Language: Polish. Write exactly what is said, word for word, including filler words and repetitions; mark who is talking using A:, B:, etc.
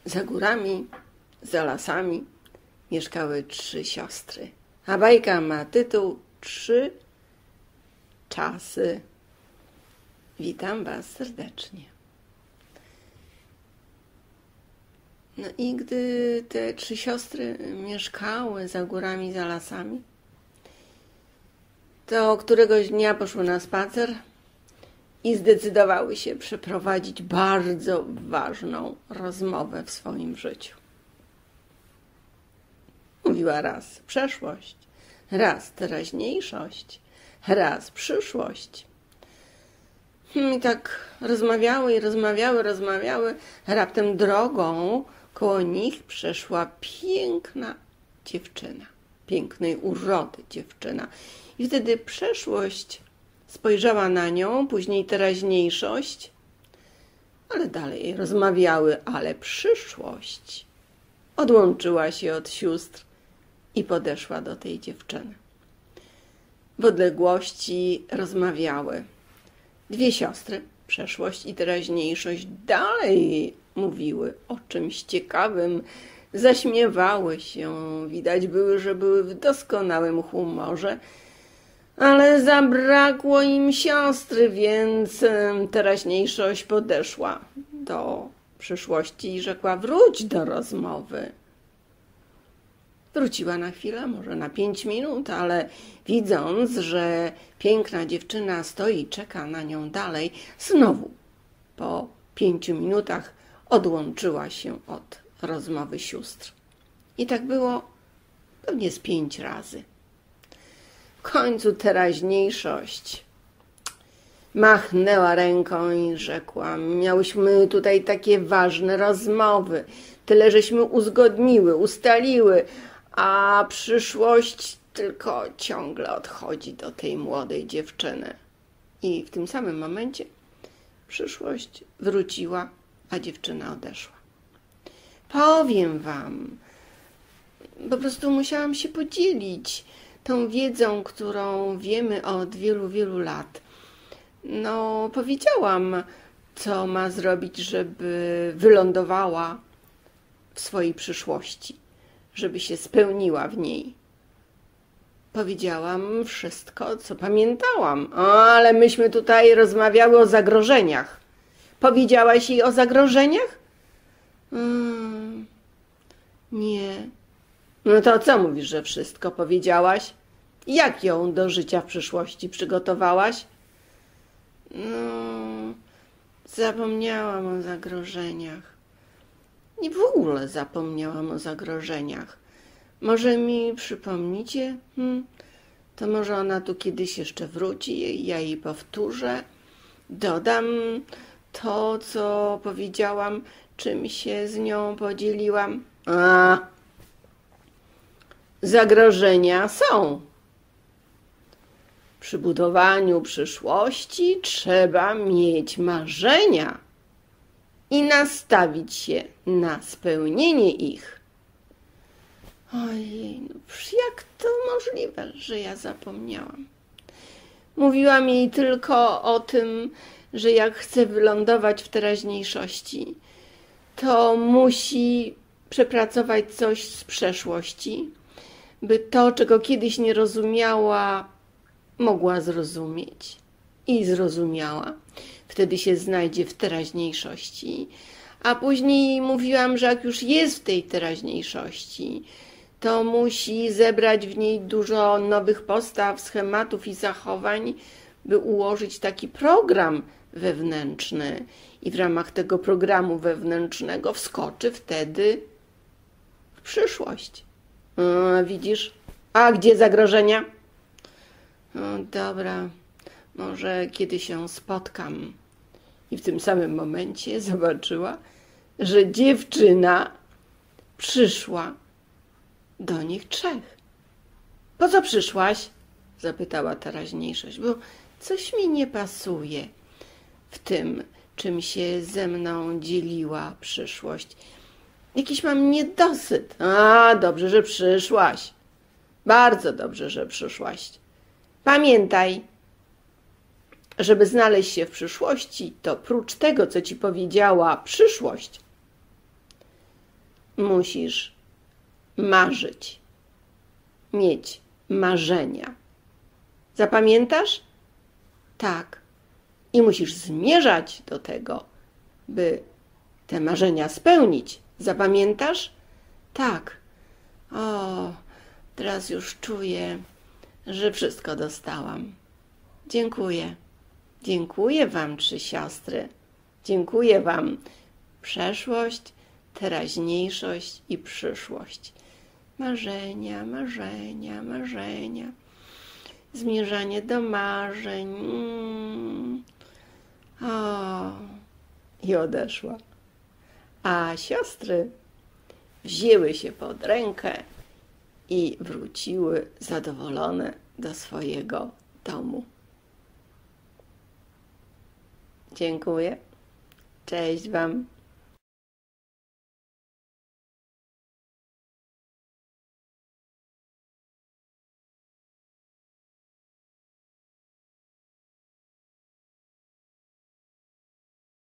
A: Za górami, za lasami mieszkały trzy siostry, a bajka ma tytuł Trzy czasy. Witam Was serdecznie. No i gdy te trzy siostry mieszkały za górami, za lasami, to któregoś dnia poszły na spacer i zdecydowały się przeprowadzić bardzo ważną rozmowę w swoim życiu. Mówiła raz przeszłość, raz teraźniejszość, raz przyszłość. I tak rozmawiały i rozmawiały, rozmawiały. Raptem drogą koło nich przeszła piękna dziewczyna, pięknej urody dziewczyna. I wtedy przeszłość spojrzała na nią, później teraźniejszość, ale dalej rozmawiały, ale przyszłość odłączyła się od sióstr i podeszła do tej dziewczyny. W odległości rozmawiały dwie siostry, przeszłość i teraźniejszość, dalej mówiły o czymś ciekawym, zaśmiewały się, widać były, że były w doskonałym humorze, ale zabrakło im siostry, więc teraźniejszość podeszła do przyszłości i rzekła: wróć do rozmowy. Wróciła na chwilę, może na pięć minut, ale widząc, że piękna dziewczyna stoi i czeka na nią dalej, znowu po pięciu minutach odłączyła się od rozmowy sióstr. I tak było pewnie z pięć razy. W końcu teraźniejszość machnęła ręką i rzekła: miałyśmy tutaj takie ważne rozmowy, tyle żeśmy uzgodniły, ustaliły, a przyszłość tylko ciągle odchodzi do tej młodej dziewczyny. I w tym samym momencie przyszłość wróciła, a dziewczyna odeszła. Powiem wam, po prostu musiałam się podzielić tą wiedzą, którą wiemy od wielu, wielu lat. No, powiedziałam, co ma zrobić, żeby wylądowała w swojej przyszłości, żeby się spełniła w niej. Powiedziałam wszystko, co pamiętałam, ale myśmy tutaj rozmawiały o zagrożeniach. Powiedziałaś jej o zagrożeniach? Hmm, nie. No to co mówisz, że wszystko powiedziałaś? Jak ją do życia w przyszłości przygotowałaś? No, zapomniałam o zagrożeniach. Nie w ogóle zapomniałam o zagrożeniach. Może mi przypomnicie? Hmm, to może ona tu kiedyś jeszcze wróci i ja jej powtórzę. Dodam to, co powiedziałam, czym się z nią podzieliłam. A, zagrożenia są. Przy budowaniu przyszłości trzeba mieć marzenia i nastawić się na spełnienie ich. Ojej, no jak to możliwe, że ja zapomniałam? Mówiłam jej tylko o tym, że jak chce wylądować w teraźniejszości, to musi przepracować coś z przeszłości, by to, czego kiedyś nie rozumiała, mogła zrozumieć i zrozumiała. Wtedy się znajdzie w teraźniejszości. A później mówiłam, że jak już jest w tej teraźniejszości, to musi zebrać w niej dużo nowych postaw, schematów i zachowań, by ułożyć taki program wewnętrzny. I w ramach tego programu wewnętrznego wskoczy wtedy w przyszłość. A, widzisz? A gdzie zagrożenia? No, dobra, może kiedy się spotkam. I w tym samym momencie zobaczyła, że dziewczyna przyszła do nich trzech. Po co przyszłaś? Zapytała teraźniejszość, bo coś mi nie pasuje w tym, czym się ze mną dzieliła przyszłość. Jakiś mam niedosyt. A, dobrze, że przyszłaś. Bardzo dobrze, że przyszłaś. Pamiętaj, żeby znaleźć się w przyszłości, to prócz tego, co ci powiedziała przyszłość, musisz marzyć, mieć marzenia. Zapamiętasz? Tak. I musisz zmierzać do tego, by te marzenia spełnić. Zapamiętasz? Tak. O, teraz już czuję, że wszystko dostałam. Dziękuję. Dziękuję wam, trzy siostry. Dziękuję wam. Przeszłość, teraźniejszość i przyszłość. Marzenia, marzenia, marzenia. Zmierzanie do marzeń. Mm. O, i odeszła. A siostry wzięły się pod rękę i wróciły zadowolone do swojego domu. Dziękuję. Cześć wam.